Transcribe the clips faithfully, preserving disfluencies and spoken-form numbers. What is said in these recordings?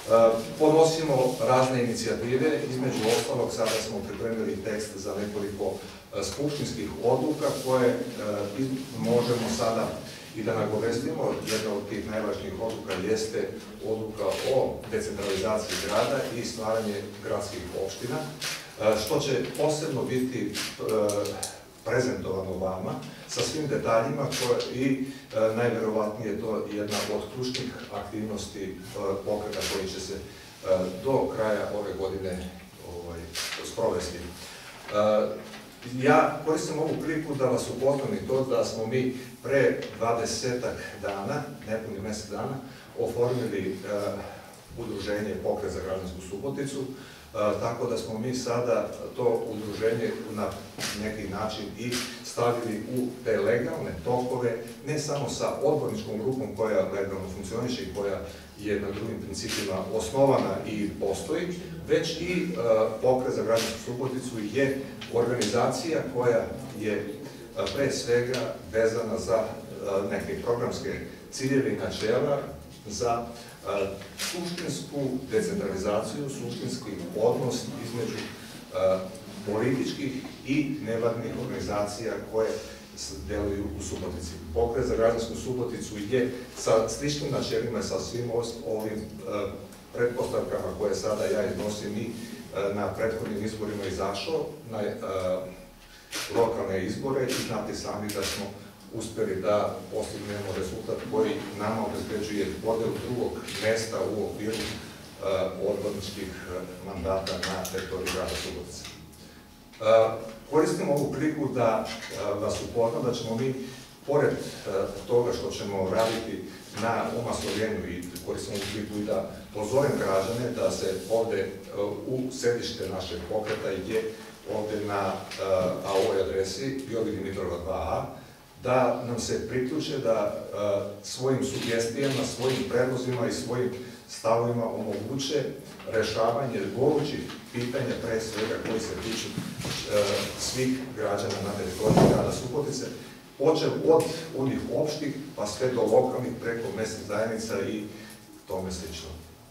Ponosimo razne inicijative, između ostalog sada smo pripremili tekst za nekoliko skupštinskih odluka koje možemo sada i da nagovestimo. Jedna od tih najvažnijih odluka jeste odluka o decentralizaciji grada i stvaranje gradskih opština, što će posebno biti prezentovano vama sa svim detaljima i najverovatnije je to jedna od ključnih aktivnosti pokreta koji će se do kraja ove godine sprovesti. Ja koristim ovu priliku da vas upoznam i to da smo mi pre dvadesetak dana, nepuni mesec dana, oformili udruženje Pokret za građansku Suboticu, tako da smo mi sada to udruženje na neki način i stavili u te legalne tokove, ne samo sa odborničkom grupom koja legalno funkcioniše i koja je na drugim principima osnovana i postoji, već i Pokret za građansku Suboticu je organizacija koja je pre svega vezana za neke programske ciljeve i načela, za suštinsku decentralizaciju, suštinski odnos između političkih i nevladnih organizacija koje deluju u Subotici. Pokret za građansku Suboticu je sa sličnim načelima i sa svim ovim pretpostavkama koje sada ja iznosim i na prethodnim izborima izašao na lokalne izbore i znate sami da smo uspeli da postignemo rezultat koji nama obezbeđuje podelu drugog mesta u okviru odborničkih mandata na teritoriji grada Subotice. Koristim ovu priliku da vas upoznam da ćemo mi, pored toga što ćemo raditi na omasovljenju, i koristim ovu priliku i da pozovem građane da se ovde u sedište našeg pokreta je ovde na ovoj adresi Jovi Dimitrova dva a, da nam se priključe, da svojim sugestijama, svojim predlozima i svojim stavovima omoguće rešavanje gorućih pitanja, pre svega koji se tiču svih građana na teritoriji grada Subotice, počev od onih opštih pa sve do lokalnih preko mesnih zajednica i tome slično.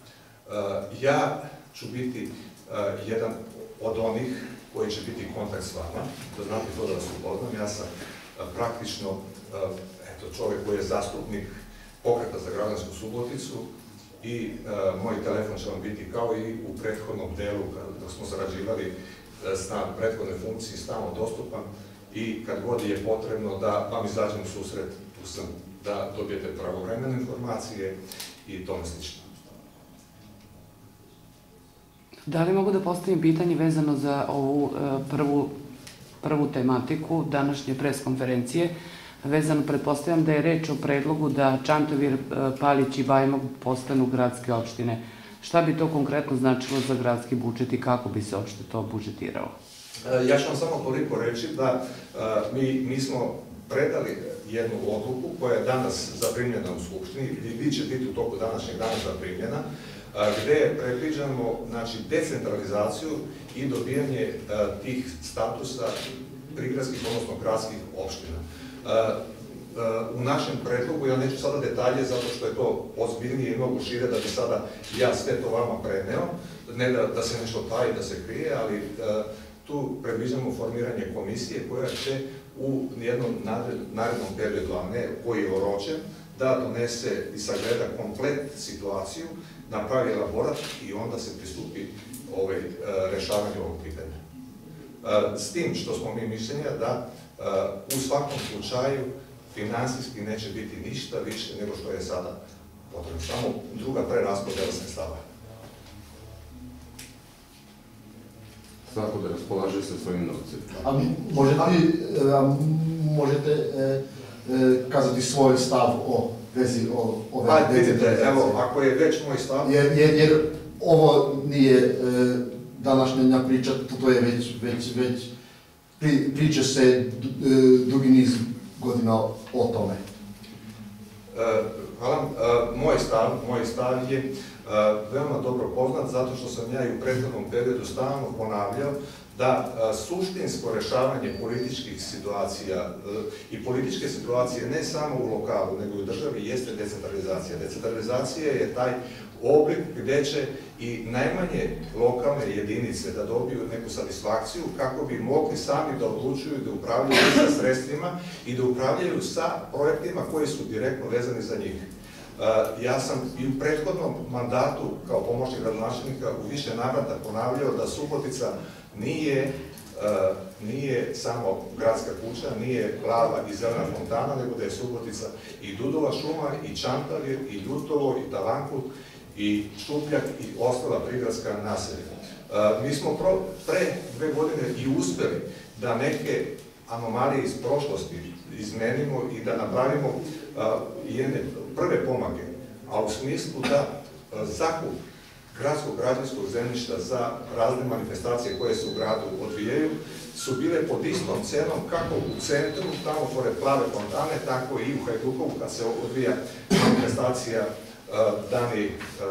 Ja ću biti jedan od onih koji će biti kontakt s vama, da znate to da vas upoznam. Ja sam praktično čovek koji je zastupnik Pokreta za građansku Suboticu i moj telefon će vam biti kao i u prethodnom delu kada smo sarađivali na prethodnoj funkciji stalno dostupan i kad god je potrebno da vam izađem u susret, tu sam da dobijete pravovremene informacije i tome slično. Da li mogu da postavim pitanje vezano za ovu prvu prvu tematiku današnje preskonferencije, vezano, pretpostavljam da je reč o predlogu da Čantovir, Palić i Bajmog postanu gradske opštine. Šta bi to konkretno značilo za gradski budžet i kako bi se uopšte to budžetiralo? Ja ću vam samo toliko reći da mi smo predali jednu odluku koja je danas zaprimljena u Skupštini i vi će biti u toku današnjeg dana zaprimljena, gde predviđamo decentralizaciju i dobijanje tih statusa prigradskih, odnosno gradskih opština. U našem predlogu, ja neću sada detalje zato što je to ozbiljnije i mnogo šire da bi sada ja sve to vama preneo, ne da se nešto taji, da se krije, ali tu predviđamo formiranje komisije koja će u jednom narednom periodu, a ne koji je oročen, da donese i sagleda komplet situaciju, napravi elaborat i onda se pristupi rešavanju ovog pitanja. S tim što smo mi mišljenja da u svakom slučaju finansijski neće biti ništa više nego što je sada potrebno. Samo druga preraspodela sredstava. Svako da raspolaže sa svojim novcem. A možete kazati svoj stav o vezi ove decentralizacije? Evo, ako je već moj stav... Jer ovo nije današnja priča, to je već, priča se dugi niz godina o tome. Hvala. Moj stav je veoma dobro poznat, zato što sam ja i u prethodnom periodu stalno ponavljao da suštinsko rešavanje političkih situacija i političke situacije ne samo u lokalu, nego i u državi jeste decentralizacija. Decentralizacija je taj oblik gdje će i najmanje lokalne jedinice da dobiju neku satisfakciju kako bi mogli sami da odlučuju da upravljaju sa sredstvima i da upravljaju sa projektima koji su direktno vezani za njih. Ja sam i u prethodnom mandatu kao pomoćnik gradonačelnika u više navrata ponavljao da Subotica nije nije samo gradska kuća, nije glava i zelena fontana, nego da je Subotica i Dudova šuma, i Čantavir, i Ljutovo, i Talankut, i Šupljak, i ostala prigradska naselja. Mi smo pre dve godine i uspeli da neke anomalije iz prošlosti izmenimo i da napravimo jedne prve pomake, a u smislu da zakup gradskog građevinskog zemljišta za razne manifestacije koje se u gradu odvijaju su bile pod istom cenom kako u centru, tamo pored Plave fontane, tako i u Hajdukovu kad se odvija manifestacija Dani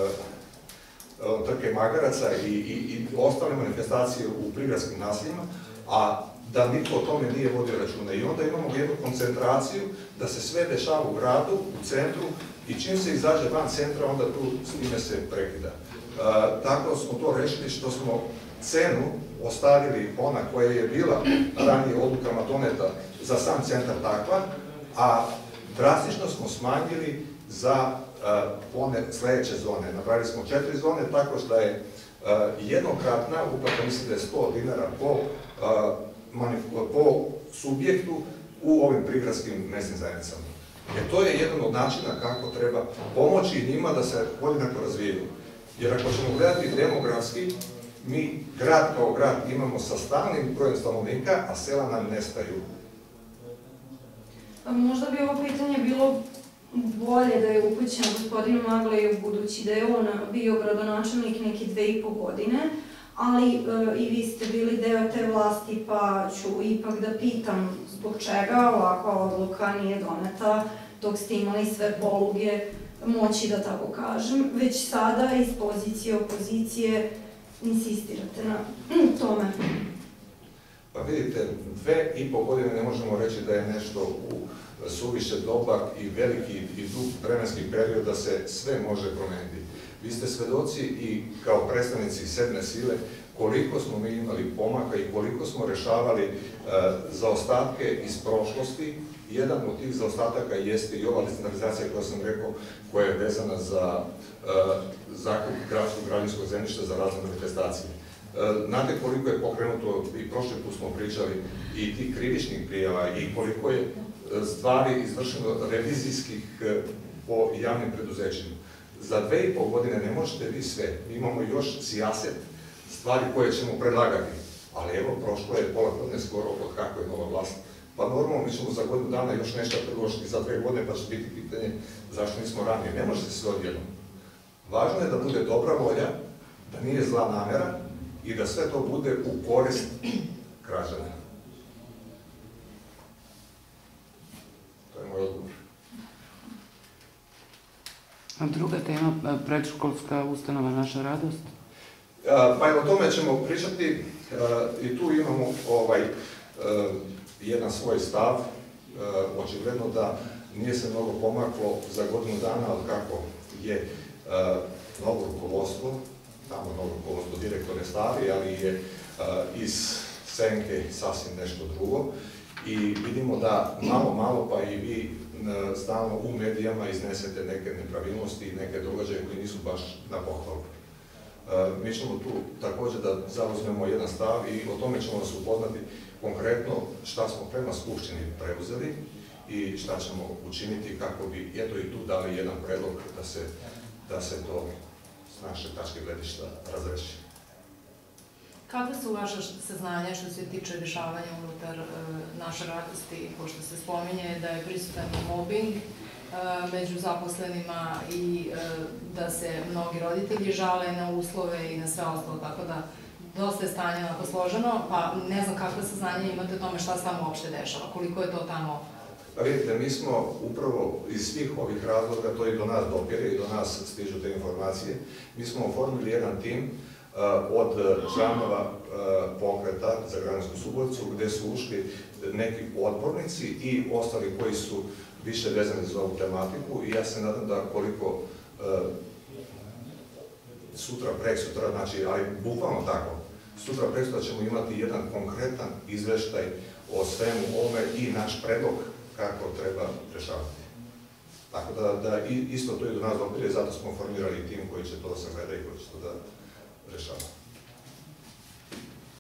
trke magaraca i ostale manifestacije u prigradskim naseljima, a da niko o tome nije vodio računa. I onda imamo jednu koncentraciju da se sve dešava u gradu, u centru, i čim se izađe van centra, onda tu s time se prekida. Tako smo to rešili što smo cenu ostavili ona koja je bila ranije odlukama doneta za sam centar takva, a drastično smo smanjili za one sledeće zone. Napravili smo četiri zone, tako što je jednokratna uplata, mislim da je sto dinara po subjektu u ovim prigradskim mesnim zajednicama. Jer to je jedan od načina kako treba pomoći njima da se podjednako razvijaju. Jer ako ćemo gledati demografski, mi grad kao grad imamo sa stalnim brojem stanovnika, a sela nam nestaju. Možda bi ovo pitanje bilo bolje da je upućeno gospodinu Magleju, budući da je on bio gradonačelnik neke dve i po godine, ali i vi ste bili deo te vlasti, pa ću ipak da pitam zbog čega ovakva odluka nije doneta dok ste imali sve poluge moći, da tako kažem, već sada iz pozicije opozicije insistirate na tome. Pa vidite, dve i po godine ne možemo reći da je nešto u suviše dobar i veliki i dug vremenski period da se sve može promeniti. Vi ste svedoci i kao predstavnici sedme sile koliko smo mi imali pomaka i koliko smo rešavali zaostatke iz prošlosti. Jedan od tih zaostataka jeste i ova decentralizacija koja sam rekao, koja je vezana za zakup gradskog građevinskog zemljišta za razne manifestacije. Znate koliko je pokrenuto, i prošli put smo pričali, i tih krivičnih prijava i koliko je stvari izvršeno revizijskih po javnim preduzećima. Za dve i pol godine ne možete vi sve. Mi imamo još sijaset stvari koje ćemo predlagati. Ali evo, prošlo je pola godine skoro od kako je nova vlast. Pa normalno, mi ćemo za godinu dana još nešto predložiti za dve godine, pa će biti pitanje zašto nismo ranije. Ne može se sve odjednom. Važno je da bude dobra volja, da nije zla namera i da sve to bude u korist građana. To je moj odgovor. A druga tema, predškolska ustanova Naša radost? Pa i o tome ćemo pričati i tu imamo jedan svoj stav. Očigledno da nije se mnogo pomaklo za godinu dana od kako je novo rukovodstvo, tamo novo rukovodstvo, direktor je stari, ali je iz senke sasvim nešto drugo. I vidimo da malo, malo pa i vi stalno u medijama iznesete neke nepravilnosti i neke događaje koji nisu baš na pohvalu. Mi ćemo tu također da zauzmemo jedan stav i o tome ćemo vas upoznati konkretno šta smo prema Skupštini preuzeli i šta ćemo učiniti kako bi, eto i tu dali jedan predlog da se to s naše tačke gledišta razreši. Kakve su vaše saznanja što se tiče dešavanja unutar Naše radosti, pošto se spominje da je prisutan mobing među zaposlenima i da se mnogi roditelji žale na uslove i na sve ostalo, tako da dosta je stanje onako složeno, pa ne znam kakve saznanja imate o tome šta se tamo uopšte dešava, koliko je to tamo? Pa vidite, mi smo upravo iz svih ovih razloga, to i do nas dopire i do nas stižu te informacije, mi smo oformili jedan tim od članova pokreta za Građansku Suboticu, gde su ušli neki odbornici i ostali koji su više vezani za ovu tematiku i ja se nadam da koliko sutra, preksutra, znači, ali bukvalno tako, sutra, preksutra ćemo imati jedan konkretan izveštaj o svemu ovome i naš predlog kako treba rešavati. Tako da, da isto to i do nas dobilje, zato smo formirali tim koji će to da sagleda i koji će to da rešava.